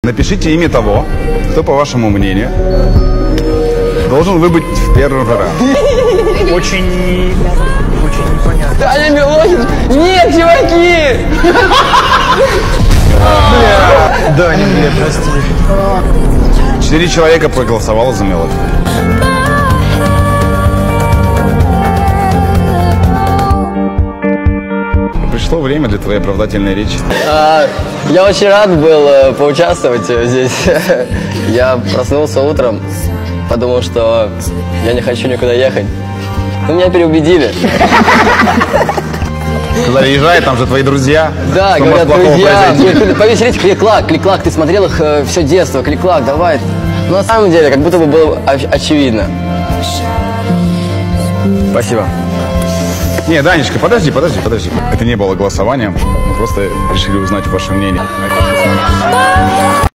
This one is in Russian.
Напишите имя того, кто, по вашему мнению, должен выбыть в первый раз. Очень непонятно. Таня Милохин? Нет, чуваки! Даня, бля, прости. 4 человека проголосовало за Мелодию. Пришло время для твоей оправдательной речи. Я очень рад был поучаствовать здесь. Я проснулся утром, подумал, что я не хочу никуда ехать. Но меня переубедили. Сказали, езжай, там же твои друзья. Да, говорят, друзья, повеселить, Клик-Клак, Клик-Клак, ты смотрел их все детство, Клик-Клак, давай. Но на самом деле, как будто бы было очевидно. Спасибо. Не, Данечка, подожди. Это не было голосованием. Мы просто решили узнать ваше мнение.